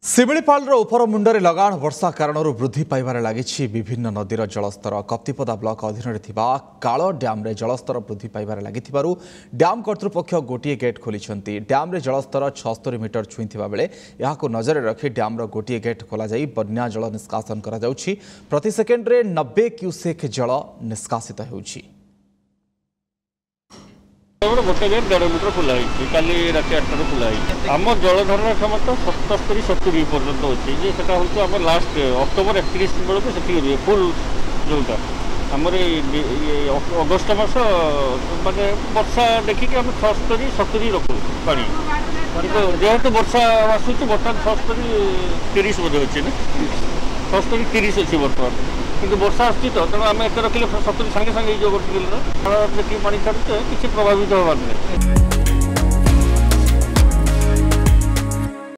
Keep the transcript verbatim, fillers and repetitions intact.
ଶିମିଳିପାଳର ଉପର ମୁଣ୍ଡରେ ଲଗାଣ ବର୍ଷା କାରଣରୁ ବୃଦ୍ଧି ପାଇବାରେ ଲାଗିଛି ବିଭିନ୍ନ ନଦୀର ଜଳସ୍ତର। କପ୍ତିପଦା ବ୍ଲକ ଅଧୀନରେ ଥିବା କାଳ ଡ୍ୟାମ୍ରେ ଜଳସ୍ତର ବୃଦ୍ଧି ପାଇବାରେ ଲାଗିଥିବାରୁ ଡ୍ୟାମ୍ କର୍ତ୍ତୃପକ୍ଷ ଗୋଟିଏ ଗେଟ୍ ଖୋଲିଛନ୍ତି। ଡ୍ୟାମ୍ରେ ଜଳସ୍ତର ଛଅସ୍ତରୀ ମିଟର ଛୁଇଁଥିବା ବେଳେ ଏହାକୁ ନଜରରେ ରଖି ଡ୍ୟାମ୍ର ଗୋଟିଏ ଗେଟ୍ ଖୋଲାଯାଇ ବନ୍ୟା ଜଳ ନିଷ୍କାସନ କରାଯାଉଛି। ପ୍ରତି ସେକେଣ୍ଡରେ ନବେ କ୍ୟୁସେକ୍ ଜଳ ନିଷ୍କାସିତ ହେଉଛି। गोटे गेट देढ़ मीटर खुला काली रात आठटा खुला आम जलधारण क्षमता सतस्तरी सतुरी पर्यटन अच्छे हूँ आम लास्ट अक्टोबर एकतीस बेलू से फुल जोटा आमर अगस्ट मस मानने वर्षा देखिक आम छस्तरी सतुरी रखु पा जेहेतु वर्षा आसूँ बर्तमान छस्तरी तीस बोधे अच्छे ना छस्तरी तीस अच्छी बर्तमान कि वर्षा आसूँ तो तेना आम एत रखिले सतुरी सागे सागे गोटे देखिए पानी छाड़े किसी प्रभावित होवार नहीं।